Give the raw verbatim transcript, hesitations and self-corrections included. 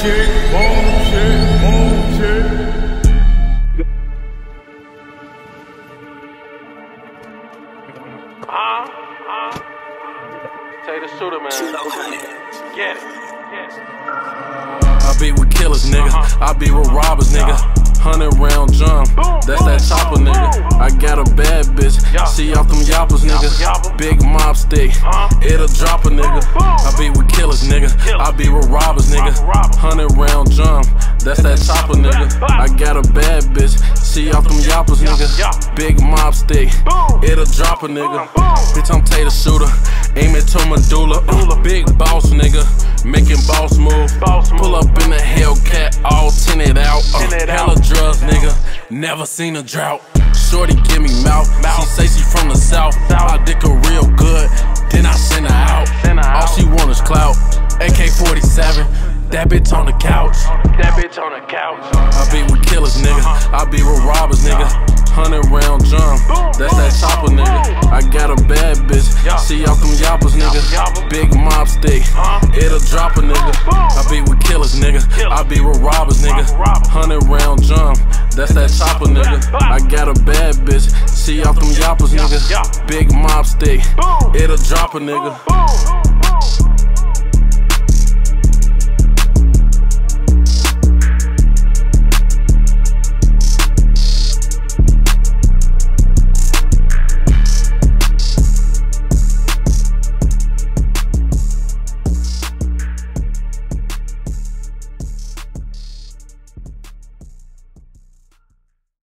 Bullshit, bullshit, bullshit. Huh? Huh? Ta3Thashoota, man. Get it. Get it. I be with killers, nigga. I be with robbers, nigga. Hundred round drum, that's that chopper, nigga. I got a bad bitch, she off them yappers, nigga. Big mob stick, it'll drop a nigga. I be with killers, nigga. I be with robbers, nigga. Hundred round drum, that's that chopper, nigga. I got a bad bitch, she off them yappers, nigga. Big mob stick, it'll drop a nigga. Bitch, I'm Ta3Thashoota, aim it to medulla. Uh, big boss, nigga, making boss move. Pull up in a Hellcat, all tinted out. Uh, hella drugs, nigga, never seen a drought. Shorty give me mouth, she say she from the south. I dick her real good, then I send her out. All she want is clout, A K forty-seven, that bitch on the couch. That bitch on the couch. I be with killers, nigga, I be with robbers, nigga. Hundred round drum, that's that chopper, nigga. I got a bad bitch, she off them yappers, nigga. Big mob stick, it'll drop a nigga. I be with killers, nigga, I be with robbers, nigga. Hundred round drum, that's that chopper, nigga. I got a bad bitch, she off them yappers, nigga. Big mob stick, it'll drop a nigga.